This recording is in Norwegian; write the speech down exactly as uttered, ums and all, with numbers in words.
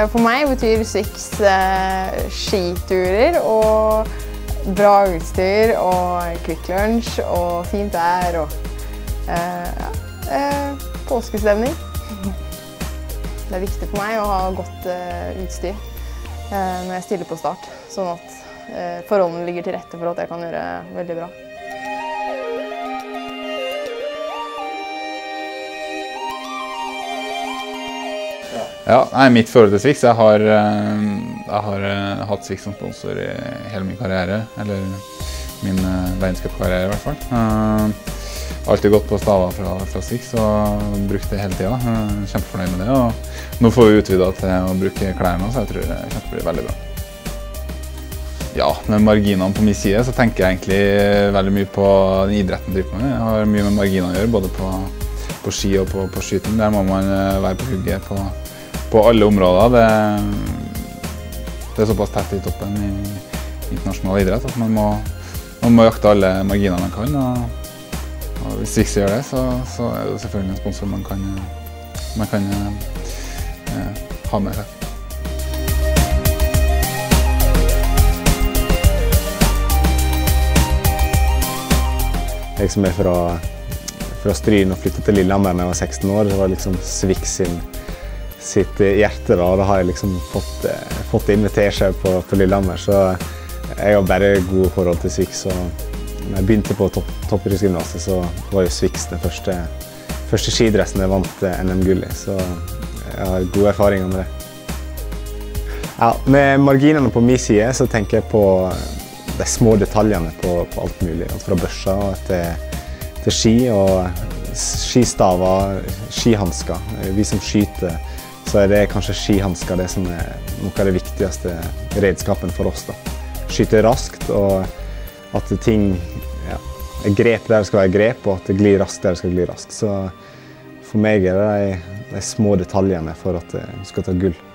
For meg betyr Swix skiturer og bra utstyr og quick lunch og fint vær og ja, påskestemning. Det er viktig for meg å ha godt utstyr når jeg stiller på start, sånn at forholdene ligger til rette for at jeg kan gjøre veldig bra. Ja, nei, mitt forhold til Swix, jeg har, jeg har hatt Swix som sponsor i hele min karriere, eller min verdenscupkarriere i hvert fall. Jeg har alltid gått på staver fra, fra Swix og brukt det hele tiden. Kjempefornøyd med det, og nå får vi utvidet til å bruke klærne, så jeg tror det kommer til å bli veldig bra. Ja, med marginene på min side så tenker jeg egentlig veldig mye på den idretten jeg driver med. Jeg har mye med marginene å gjøre, både på, på ski og på, på skyting. Der må man være på hugget på På alle områder. Det, det er såpass tett i toppen i internasjonal idrett at man må, man må jakte alle marginene man kan. Og, og hvis Swix gjør det, så, så er det selvfølgelig en sponsor man kan, man kan eh, ha med seg. Jeg som er fra, fra Stryn og flyttet til Lillehammer da jeg var seksten år, det var liksom Swix sin sitt hjerte da, og da har jeg liksom fått, fått invitert seg på, på Lillehammer, så jeg har bare gode forhold til Swix, og når jeg begynte på topp, toppidrettsgymnaset, så var jo Swix den første, første skidressen jeg vant N M-gull i, så jeg har gode erfaringer med det. Ja, med marginene på min side så tenker jeg på de små detaljene på, på alt mulig, alt fra børser til, til ski og skistaver, skihansker. Vi som skyter, så er det kanskje skihansker det som er noe av det viktigste redskapen for oss da. Skyte raskt, og at ting ja, er grep der det skal være grep, og at det glir raskt der det skal gli raskt. Så for meg er det de, de små detaljene for at det skal ta gull.